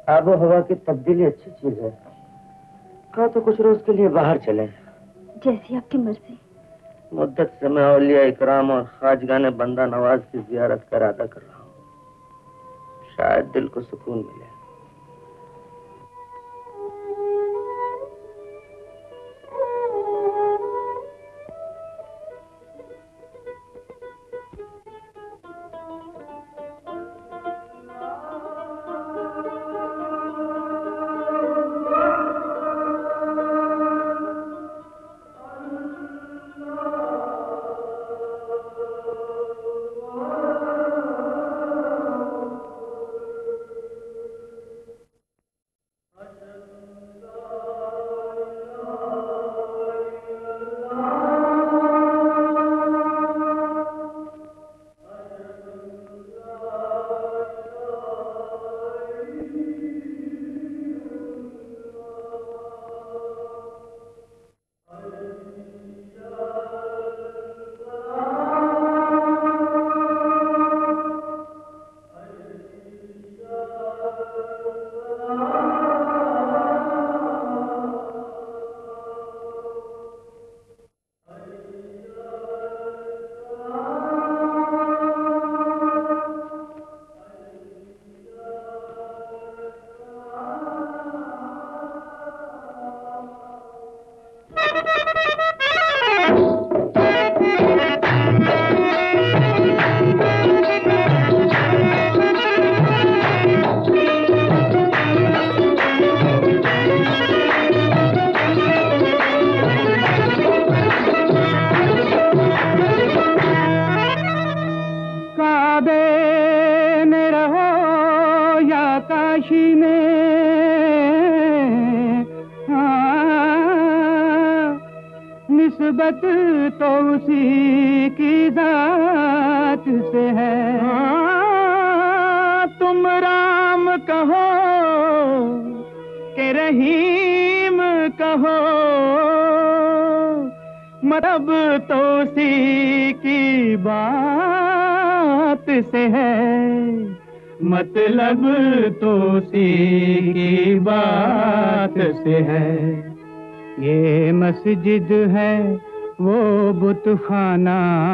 आबो हवा की तब्दीली अच्छी चीज है। कहा तो कुछ रोज के लिए बाहर चले। जैसी आपकी मर्जी। मुद्दत से मैं औलिया इकराम और खाजगाने बंदा नवाज की जियारत का इरादा कर रहा हूँ। शायद दिल को सुकून मिले। तो उसी की जात से है। तुम राम कहो कि रहीम कहो, मतलब तो उसी की बात से है। मतलब तो उसी की बात से है। ये मस्जिद है वो बुतखाना,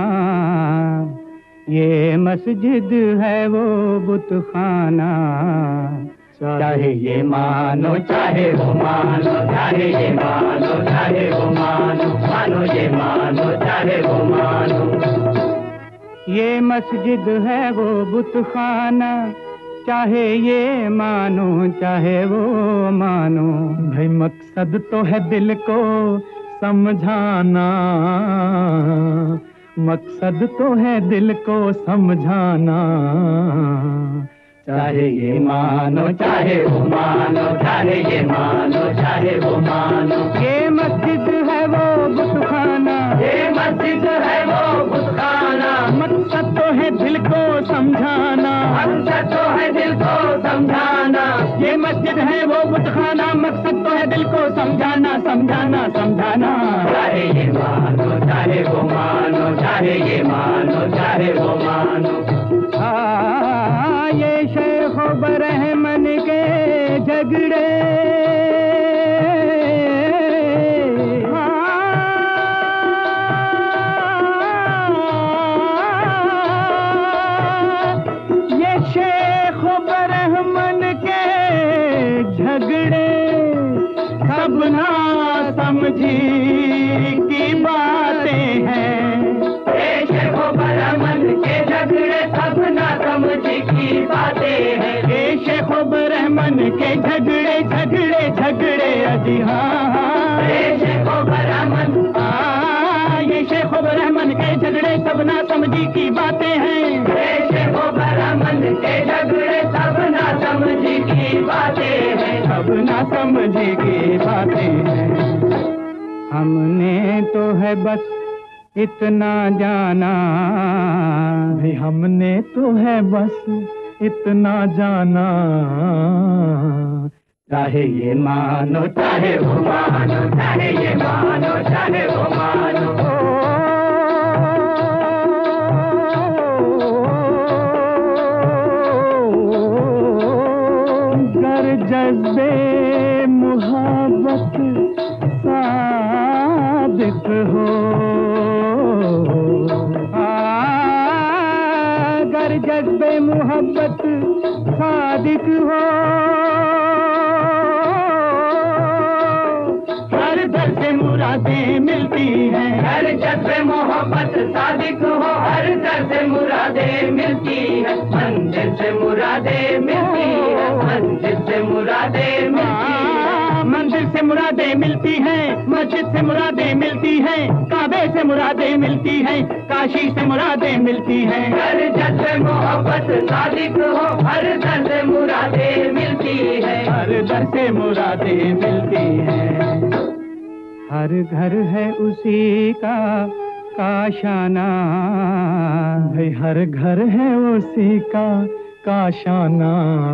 ये मस्जिद है वो बुतखाना। चाहे ये मानो चाहे वो मानो, चाहे ये मानो चाहे वो मानो, मानो ये मानो चाहे वो मानो। ये मस्जिद है वो बुतखाना, चाहे ये मानो चाहे वो मानो। भाई मकसद तो है दिल को समझाना, मकसद तो है दिल को समझाना। चाहे ये मानो चाहे वो मानो, चाहे ये मानो चाहे वो मानो। ये मस्जिद है वो बुतखाना, ये मस्जिद है वो बुतखाना। मकसद तो है दिल को समझाना, मकसद तो है दिल को समझाना। ये मस्जिद है वो बुतखाना, मकसद तो है दिल को समझाना, समझाना समझाना। चाहे ये मानो चाहे वो मानो, चाहे ये मानो चाहे वो मानो। ये शेख बरहमन के झगड़े, ये शेख बरहमन के झगड़े सब ना समझी की बातें हैं। ये शेख बरहमन के झगड़े सब ना समझी की बातें हैं। ये शेख बरहमन के झगड़े झगड़े झगड़े अजी हाँ। ये शेख बरहमन, ये शेख बरहमन के झगड़े सब ना समझी की बातें हैं। ये शेख बरहमन के झगड़े सब ना समझी की बातें हैं, सब ना समझी की बातें हैं। हमने तो है बस इतना जाना, हमने तो है बस इतना जाना। चाहे ये मानो चाहे वो मानो, चाहे ये मानो चाहे वो मानो। गर जज्बे मोहब्बत सादिक हो, हर दर से मुरादें मिलती हैं। हर जज्बे मोहब्बत सादिक हो, हर दर से मुरादें मिलती है, मंदिर से मुरादें मिलती है, मंदिर से मुरादें मिलती है, मंदिर से मुरादें मिलती हैं, मस्जिद से मुरादें मिलती हैं, काबे से मुरादें मिलती हैं, काशी से मुरादें मिलती हैं। हर जज्बे मोहब्बत सादिक हो, हर दर से मुरादें मिलती है, हर दर से मुरादें मिलती हैं। हर घर है उसी का काशाना, भाई हर घर है उसी का काशाना,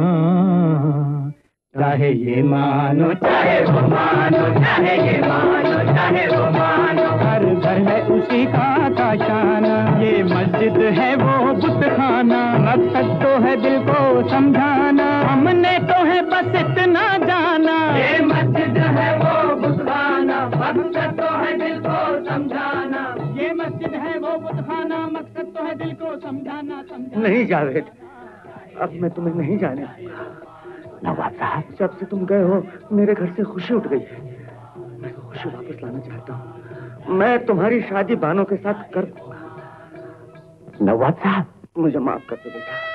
चाहे ये मानो चाहे वो मानो, चाहे ये मानो चाहे वो मानो, हर घर है उसी का काशाना। ये मस्जिद है वो बुतखाना, मकसद तो है दिल को समझाना, हमने तो है बस इतना जाना। ये मस्जिद है वो बुतखाना, मकसद तो है दिल को समझाना। ये मस्जिद है वो बुतखाना, मकसद तो है दिल को समझाना। नहीं जावेद, अब मैं तुम्हें नहीं जाने दूंगा। नवाब साहब, जब से तुम गए हो मेरे घर से खुशी उठ गई है। मैं तो खुशी वापस लाना चाहता हूँ। मैं तुम्हारी शादी बानो के साथ कर दूंगा। नवाब साहब, मुझे माफ कर दो बेटा।